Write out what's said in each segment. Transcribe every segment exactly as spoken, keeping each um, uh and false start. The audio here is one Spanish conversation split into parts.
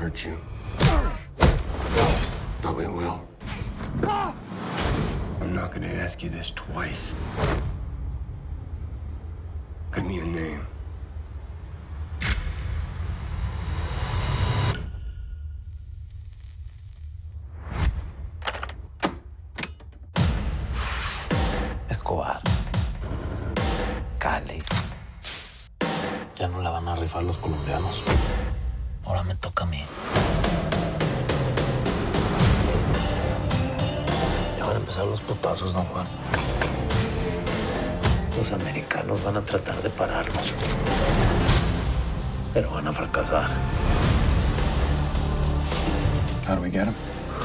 hurt you. But we will. I'm not gonna ask you this twice. Give me a name. Escobar. Cali. Ya no la van a rifar los colombianos. Ahora me toca a mí. Ya van a empezar los putazos, don Juan. Los americanos van a tratar de pararnos, pero van a fracasar. How do we get him?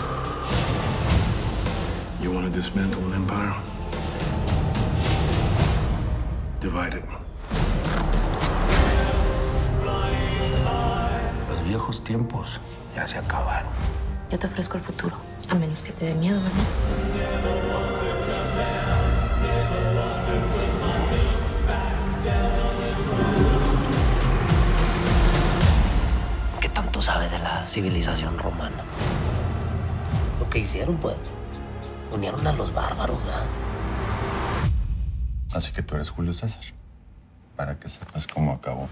You want to dismantle an empire? Divide it. Los viejos tiempos ya se acabaron. Yo te ofrezco el futuro, a menos que te dé miedo, ¿verdad? ¿Qué tanto sabe de la civilización romana? Lo que hicieron, pues, unieron a los bárbaros, ¿verdad? Así que tú eres Julio César, para que sepas cómo acabó.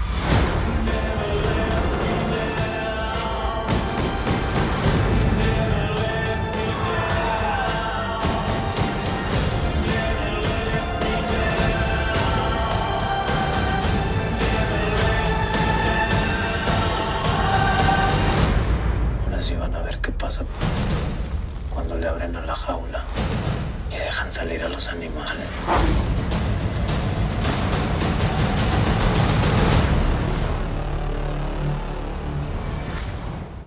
Ahora sí van a ver qué pasa cuando le abren a la jaula y dejan salir a los animales.